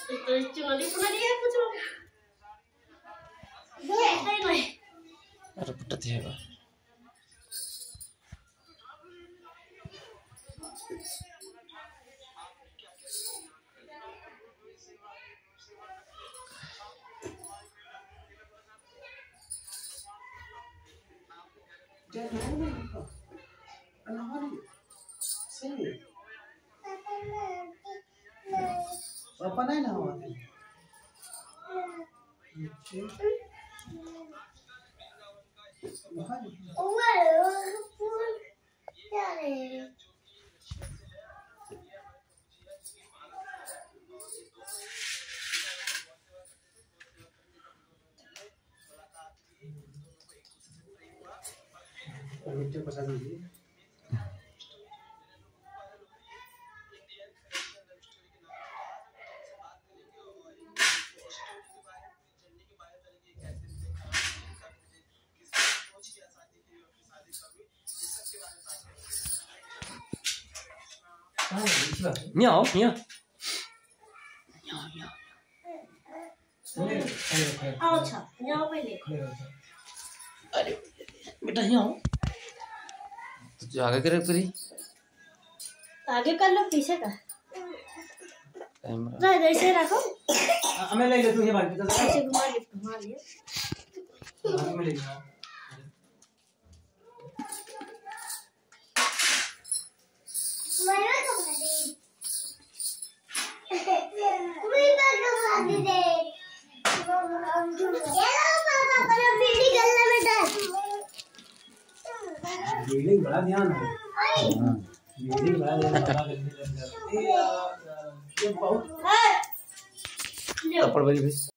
तो चुनरी पुनरी है कुछ नहीं अरे पुट्टा थिएगा पापा नहीं ना हुआ मिट्टी पसंद नहीं Nhỏ nhá. अच्छा यहाँ पे ले अरे बेटा यहाँ तो जो आगे करे फिर आगे कर लो पीछे का कैमरा ऐसे रखो हमें ले ले तू ये बात बता ऐसे घुमा लिए हमें ले ले बिल्डिंग बड़ा ध्यान है बिल्डिंग बड़ा ध्यान है ये बहुत तपड़ बजी भी